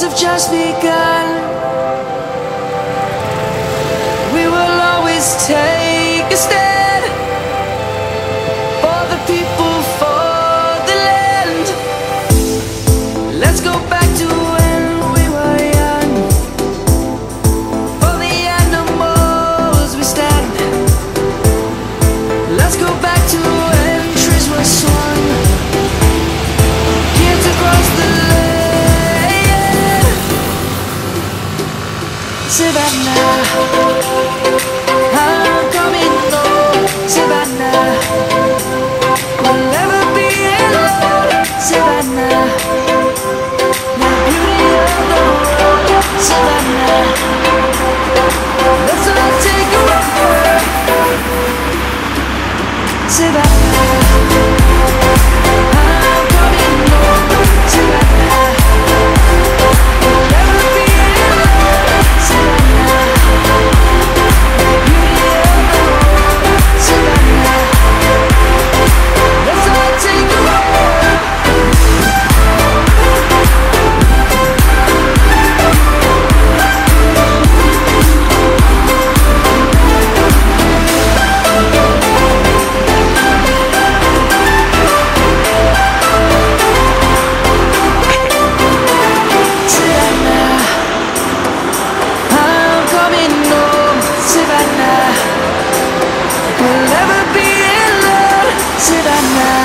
roads have just begun. We will always take a stand for the people, for the land. Let's go back to when we were young. For the animals we stand. Let's go back to when trees were swung. Kids across the land. Savannah, I'm coming home. Savannah, we'll never be alone. Savannah, the beauty of the world. Savannah, let's all take a walk. Savannah, I'm coming home. Savannah, we'll never be alone. Savannah, the beauty of the world. Savannah, let's all take a walk. Savannah, I'm coming home. Savannah, we'll never be alone. Savannah.